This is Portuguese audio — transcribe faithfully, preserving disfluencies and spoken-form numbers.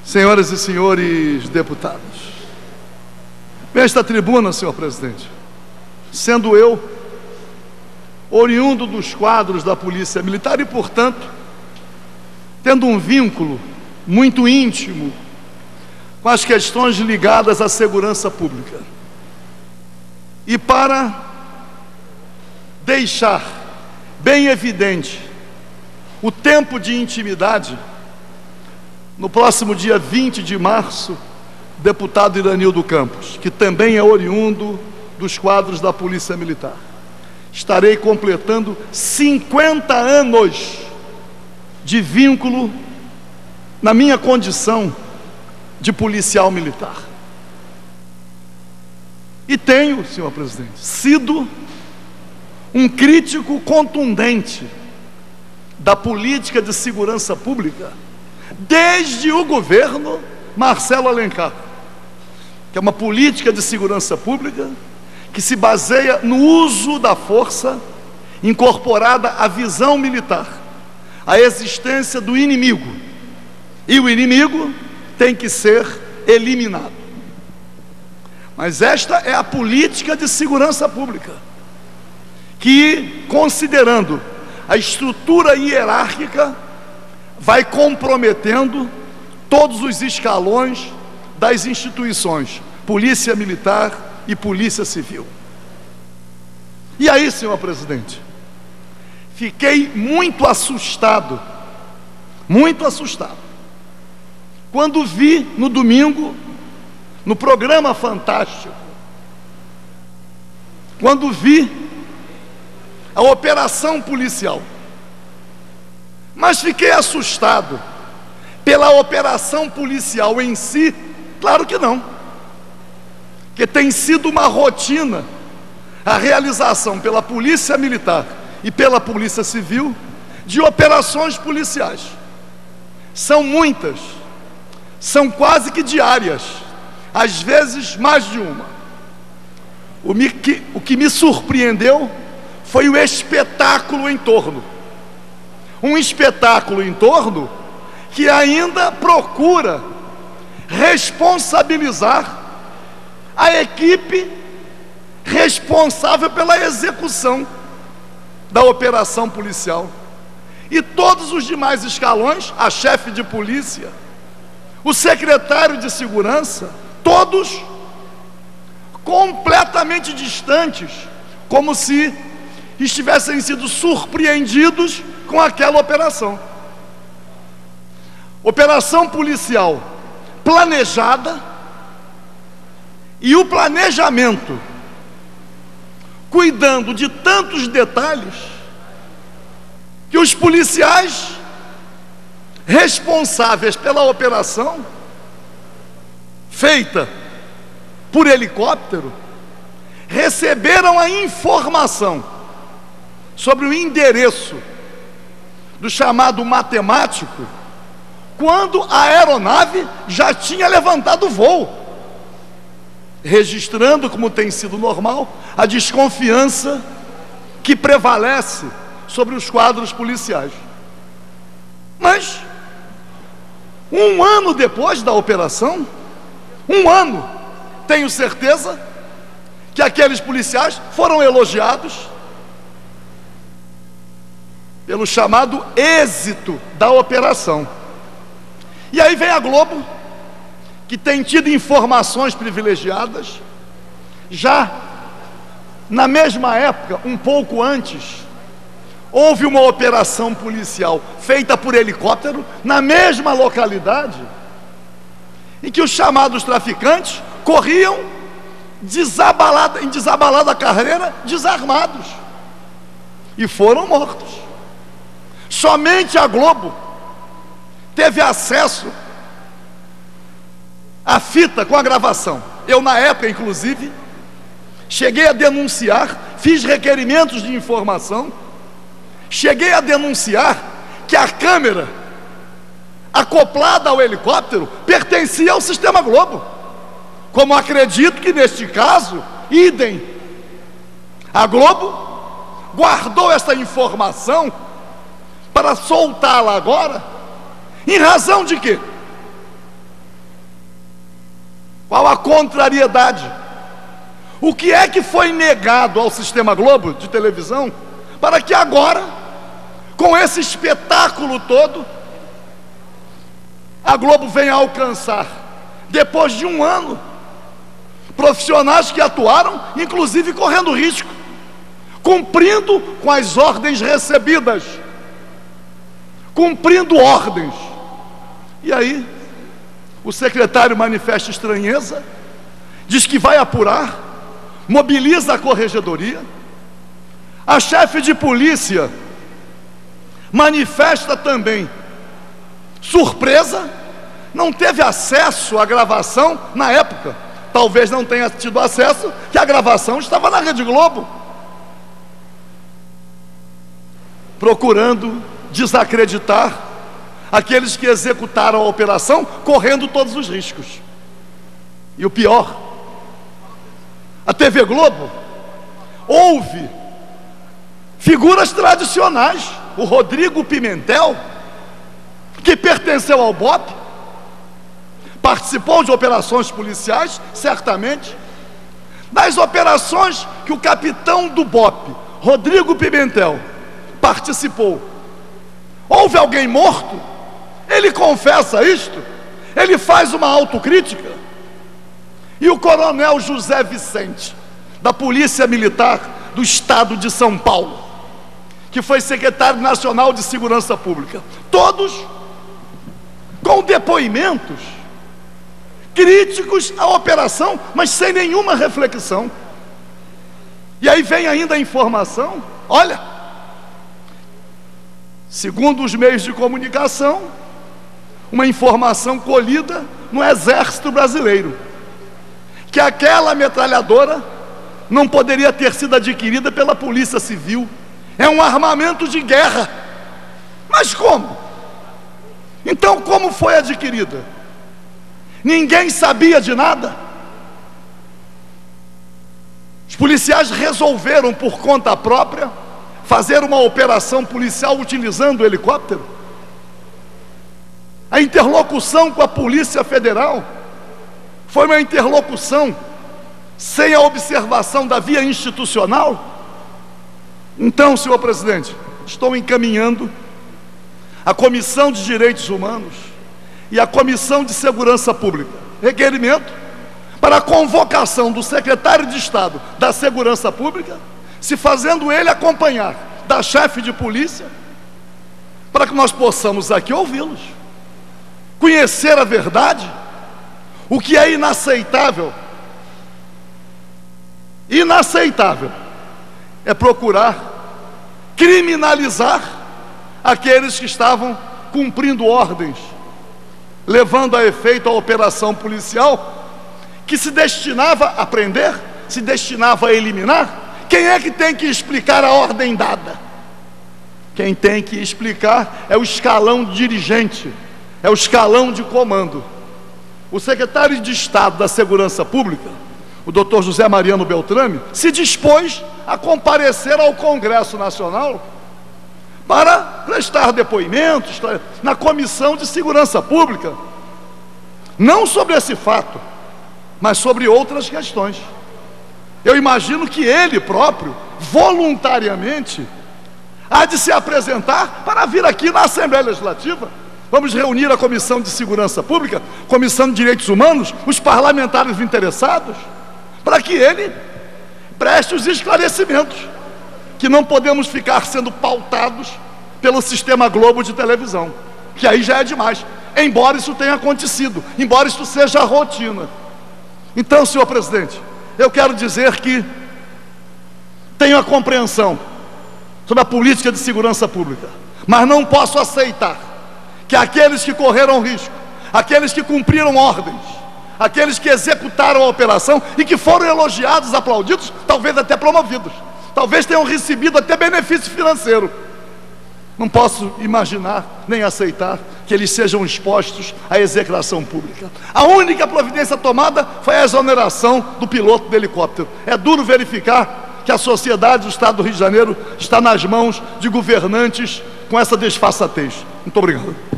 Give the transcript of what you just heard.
Senhoras e senhores deputados, nesta tribuna, senhor presidente, sendo eu oriundo dos quadros da Polícia Militar e, portanto, tendo um vínculo muito íntimo com as questões ligadas à segurança pública, e para deixar bem evidente o tempo de intimidade, no próximo dia vinte de março, o deputado Iranildo Campos, que também é oriundo dos quadros da Polícia Militar, estarei completando cinquenta anos de vínculo na minha condição de policial militar. E tenho, senhor presidente, sido um crítico contundente da política de segurança pública desde o governo Marcelo Alencar, que é uma política de segurança pública que se baseia no uso da força incorporada à visão militar, à existência do inimigo, e o inimigo tem que ser eliminado. Mas esta é a política de segurança pública, que, considerando a estrutura hierárquica, vai comprometendo todos os escalões das instituições, Polícia Militar e Polícia Civil. E aí, senhor presidente, fiquei muito assustado, muito assustado, quando vi no domingo, no programa Fantástico, quando vi a operação policial. Mas fiquei assustado pela operação policial em si? Claro que não, que tem sido uma rotina a realização pela Polícia Militar e pela Polícia Civil de operações policiais. São muitas, são quase que diárias, às vezes mais de uma. O, me, que, o que me surpreendeu foi o espetáculo em torno. Um espetáculo em torno que ainda procura responsabilizar a equipe responsável pela execução da operação policial. E todos os demais escalões, a chefe de polícia, o secretário de segurança, todos completamente distantes, como se estivessem sido surpreendidos com aquela operação. Operação policial planejada, e o planejamento cuidando de tantos detalhes que os policiais responsáveis pela operação, feita por helicóptero, receberam a informação sobre o endereço do chamado matemático quando a aeronave já tinha levantado o voo, registrando, como tem sido normal, a desconfiança que prevalece sobre os quadros policiais. Mas um ano depois da operação, um ano, tenho certeza que aqueles policiais foram elogiados pelo chamado êxito da operação. E aí vem a Globo, que tem tido informações privilegiadas. Já na mesma época, um pouco antes, houve uma operação policial feita por helicóptero na mesma localidade, em que os chamados traficantes corriam desabalada, em desabalada carreira, desarmados, e foram mortos. Somente a Globo teve acesso à fita com a gravação. Eu, na época, inclusive, cheguei a denunciar, fiz requerimentos de informação, cheguei a denunciar que a câmera acoplada ao helicóptero pertencia ao Sistema Globo, como acredito que neste caso, idem. A Globo guardou essa informação para soltá-la agora, em razão de quê? Qual a contrariedade? O que é que foi negado ao Sistema Globo de televisão para que agora, com esse espetáculo todo, a Globo venha alcançar, depois de um ano, profissionais que atuaram, inclusive correndo risco, cumprindo com as ordens recebidas, cumprindo ordens. E aí, o secretário manifesta estranheza, diz que vai apurar, mobiliza a corregedoria. A chefe de polícia manifesta também surpresa, não teve acesso à gravação na época, talvez não tenha tido acesso, que a gravação estava na Rede Globo, procurando desacreditar aqueles que executaram a operação, correndo todos os riscos. E o pior, a T V Globo houve figuras tradicionais, o Rodrigo Pimentel, que pertenceu ao BOPE, participou de operações policiais, certamente. Das operações que o capitão do BOPE, Rodrigo Pimentel, participou, houve alguém morto? Ele confessa isto, ele faz uma autocrítica. E o coronel José Vicente, da Polícia Militar do Estado de São Paulo, que foi secretário nacional de Segurança Pública, todos com depoimentos críticos à operação, mas sem nenhuma reflexão. E aí vem ainda a informação, olha, segundo os meios de comunicação, uma informação colhida no Exército Brasileiro, que aquela metralhadora não poderia ter sido adquirida pela Polícia Civil, é um armamento de guerra. Mas como? Então como foi adquirida? Ninguém sabia de nada? Os policiais resolveram por conta própria fazer uma operação policial utilizando o helicóptero? A interlocução com a Polícia Federal foi uma interlocução sem a observação da via institucional? Então, senhor presidente, estou encaminhando a Comissão de Direitos Humanos e a Comissão de Segurança Pública requerimento para a convocação do secretário de Estado da Segurança Pública, se fazendo ele acompanhar da chefe de polícia, para que nós possamos aqui ouvi-los, conhecer a verdade. O que é inaceitável, inaceitável, é procurar criminalizar aqueles que estavam cumprindo ordens, levando a efeito a operação policial, que se destinava a prender, se destinava a eliminar. Quem é que tem que explicar a ordem dada? Quem tem que explicar é o escalão dirigente, é o escalão de comando. O secretário de Estado da Segurança Pública, o doutor José Mariano Beltrame, se dispôs a comparecer ao Congresso Nacional para prestar depoimentos na Comissão de Segurança Pública, não sobre esse fato, mas sobre outras questões. Eu imagino que ele próprio, voluntariamente, há de se apresentar para vir aqui na Assembleia Legislativa. Vamos reunir a Comissão de Segurança Pública, Comissão de Direitos Humanos, os parlamentares interessados, para que ele preste os esclarecimentos, que não podemos ficar sendo pautados pelo Sistema Globo de televisão, que aí já é demais, embora isso tenha acontecido, embora isso seja a rotina. Então, senhor presidente, eu quero dizer que tenho a compreensão sobre a política de segurança pública, mas não posso aceitar que aqueles que correram risco, aqueles que cumpriram ordens, aqueles que executaram a operação e que foram elogiados, aplaudidos, talvez até promovidos, talvez tenham recebido até benefício financeiro, não posso imaginar nem aceitar que eles sejam expostos à execração pública. A única providência tomada foi a exoneração do piloto do helicóptero. É duro verificar que a sociedade do Estado do Rio de Janeiro está nas mãos de governantes com essa desfaçatez. Muito obrigado.